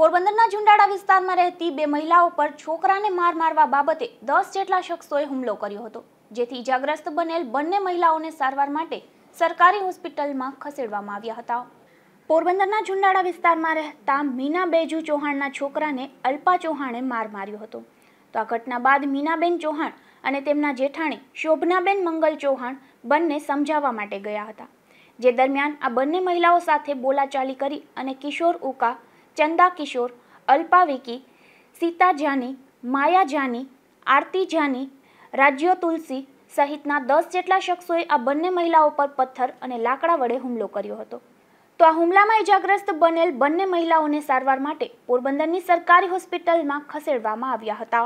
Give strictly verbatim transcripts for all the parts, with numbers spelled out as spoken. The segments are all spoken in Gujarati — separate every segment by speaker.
Speaker 1: પોરબંદરના ઝુંડાળા વિસ્તારમાં રહેતી બે મહિલાઓ પર છોકરાને માર મારવા બાબતે દસ જેટલા શખ્સોએ હુમલો કર્યો હતો, જેથી ઇજાગ્રસ્ત બનેલ બંને મહિલાઓને સારવાર માટે સરકારી હોસ્પિટલમાં ખસેડવામાં આવ્યા હતા। પોરબંદરના ઝુંડાળા વિસ્તારમાં રહેતા મીનાબેજુ ચૌહાણના છોકરાને અલ્પા ચૌહાણે માર માર્યો હતો। તો આ ઘટના બાદ મીનાબેન ચૌહાણ અને તેમના જેઠાણી શોભનાબેન મંગલ ચૌહાણ બંને સમજાવવા માટે ગયા હતા, જે દરમિયાન આ બંને મહિલાઓ સાથે બોલાચાલી કરી અને કિશોર ઉકા, ચંદા કિશોર, અલ્પા વિકી, સીતા જાની, માયા જાની, આરતી જાની, રાજ્યો તુલસી સહિતના દસ જેટલા શખ્સોએ આ બંને મહિલાઓ પર પથ્થર અને લાકડા વડે હુમલો કર્યો હતો। તો આ હુમલામાં ઇજાગ્રસ્ત બનેલ બંને મહિલાઓને સારવાર માટે પોરબંદરની સરકારી હોસ્પિટલમાં ખસેડવામાં આવ્યા હતા।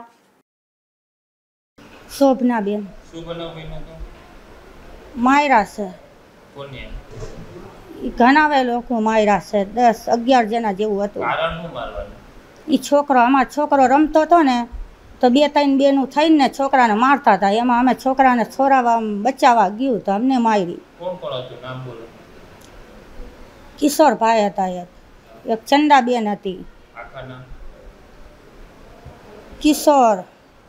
Speaker 2: શોભનાબેન માયરા છે, ઘણા લોકો માર્યા છે, દસ અગિયાર જણા જેવું હતું। એ છોકરો અમારો છોકરો રમતો હતો ને, તો બે ત્રણ બેનું થઈને છોકરાને મારતા હતા, એમાં અમે છોકરાને છોરાવા બચાવવા ગયું તો અમને મારી। કિશોરભાઈ હતા, એક એક ચંદાબેન હતી, કિશોર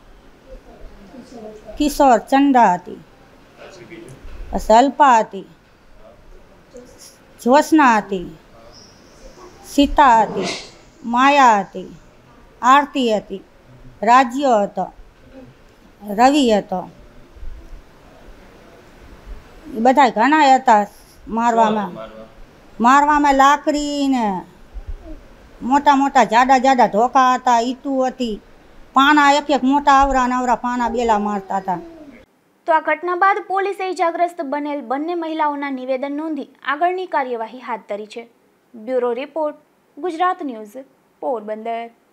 Speaker 2: કિશોર ચંદા હતી, પછી અલ્પા હતી, જ્યોત્સના હતી, સીતા હતી, માયા હતી, આરતી હતી, રાજ્યો હતો, રવિ હતો, એ બધા ઘણા હતા। મારવામાં મારવામાં લાકડી ને મોટા મોટા જાડા જાડા ધોકા હતા, ઈટું હતી, પાના એક એક મોટા આવરા નવરા પાના બેલા મારતા હતા।
Speaker 1: તો આ ઘટના બાદ પોલીસે ઇજાગ્રસ્ત બનેલ બંને મહિલાઓના નિવેદન નોંધી આગળની કાર્યવાહી હાથ ધરી છે। Bureau report, Gujarat news, Porbandar.